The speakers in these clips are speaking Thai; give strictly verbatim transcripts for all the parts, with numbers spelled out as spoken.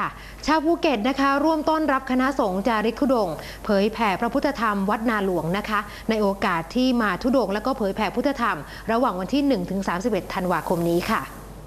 ค่ะชาวภูเก็ตนะคะร่วมต้อนรับคณะสงฆ์จาริกธุดงค์เผยแผ่พระพุทธธรรมวัดนาหลวงนะคะในโอกาสที่มาธุดงค์และก็เผยแผ่พุทธธรรมระหว่างวันที่ หนึ่งถึงสามสิบเอ็ด ธันวาคมนี้ค่ะ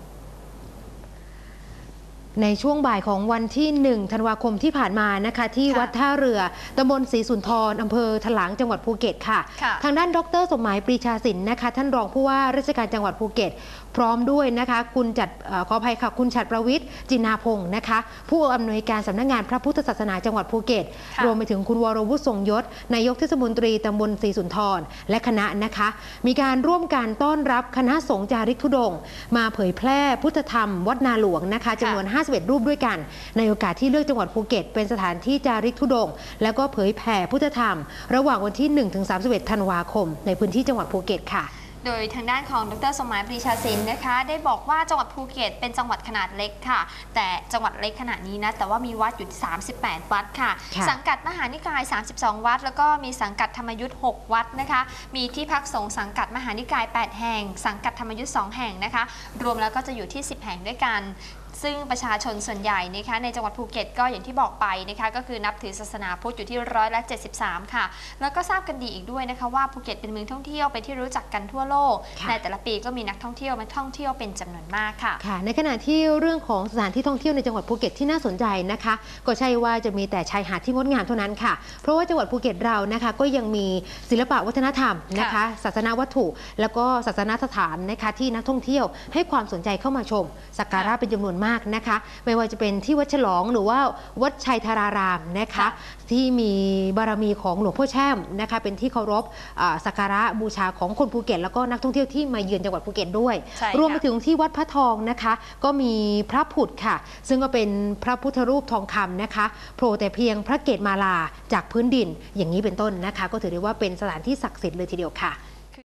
ในช่วงบ่ายของวันที่ หนึ่ง ธันวาคมที่ผ่านมานะคะที่วัดท่าเรือตำบลศรีสุนทรอำเภอถลางจังหวัดภูเก็ตค่ะทางด้านดรสมหมายปรีชาสินนะคะท่านรองผู้ว่าราชการจังหวัดภูเก็ตพร้อมด้วยนะคะคุณจัดขออภัยค่ะคุณฉัตรประวิทย์จินาพงศ์นะคะผู้อำนวยการสำนักงานพระพุทธศาสนาจังหวัดภูเก็ตรวมไปถึงคุณวรวุฒิทรงยศนายกเทศมนตรีตำบลศรีสุนทรและคณะนะคะมีการร่วมการต้อนรับคณะสงฆ์จาริกธุดงค์มาเผยแพร่พุทธธรรมวัดนาหลวงนะคะจำนวนห้าสิบเอ็ดรูปด้วยกันในโอกาสที่เลือกจังหวัดภูเก็ตเป็นสถานที่จาริกธุดงค์แล้วก็เผยแผ่พุทธธรรมระหว่างวันที่ หนึ่งถึงสามสิบเอ็ด ธันวาคมในพื้นที่จังหวัดภูเก็ตค่ะโดยทางด้านของดรสมหมายปรีชาสินนะคะได้บอกว่าจังหวัดภูเก็ตเป็นจังหวัดขนาดเล็กค่ะแต่จังหวัดเล็กขนาดนี้นะแต่ว่ามีวัดอยู่สามสิบแปดวัดค่ะสังกัดมหานิกายสามสิบสองวัดแล้วก็มีสังกัดธรรมยุทธ์หกวัดนะคะมีที่พักสงฆ์สังกัดมหานิกายแปดแห่งสังกัดธรรมยุทธ์สองแห่งนะคะรวมแล้วก็จะอยู่ที่สิบแห่งด้วยกันซึ่งประชาชนส่วนใหญ่นะคะในจังหวัดภูเก็ตก็อย่างที่บอกไปนะคะก็คือนับถือศาสนาพุทธอยู่ที่ร้อยละเจ็ดสิบสามค่ะแล้วก็ทราบกันดีอีกด้วยนะคะว่าภูเก็ตเป็นเมืองท่องเที่ยวเป็นที่รู้จักกันทั่วโลกในแต่ละปีก็มีนักท่องเที่ยวมาท่องเที่ยวเป็นจำนวนมากค่ะค่ะในขณะที่เรื่องของสถานที่ท่องเที่ยวในจังหวัดภูเก็ตที่น่าสนใจนะคะก็ใช่ว่าจะมีแต่ชายหาดที่งดงามเท่านั้นค่ะเพราะว่าจังหวัดภูเก็ตเรานะคะก็ยังมีศิลปะวัฒนธรรมนะคะศาสนาวัตถุแล้วก็ศาสนสถานนะคะที่นักท่องเที่ยวให้ความสนใจเข้ามาชมสักการะเป็นจำนวนมากนะคะไม่ว่าจะเป็นที่วัดฉลองหรือว่าวัดชัยธารารามนะคะที่มีบารมีของหลวงพ่อแช่มนะคะเป็นที่เคารพสักการะบูชาของคนภูเก็ตแล้วก็นักท่องเที่ยวที่มาเยือนจังหวัดภูเก็ตด้วยรวมไปถึงที่วัดพระทองนะคะก็มีพระผุดค่ะซึ่งก็เป็นพระพุทธรูปทองคำนะคะโผล่แต่เพียงพระเกศมาลาจากพื้นดินอย่างนี้เป็นต้นนะคะก็ถือได้ว่าเป็นสถานที่ศักดิ์สิทธิ์เลยทีเดียวค่ะ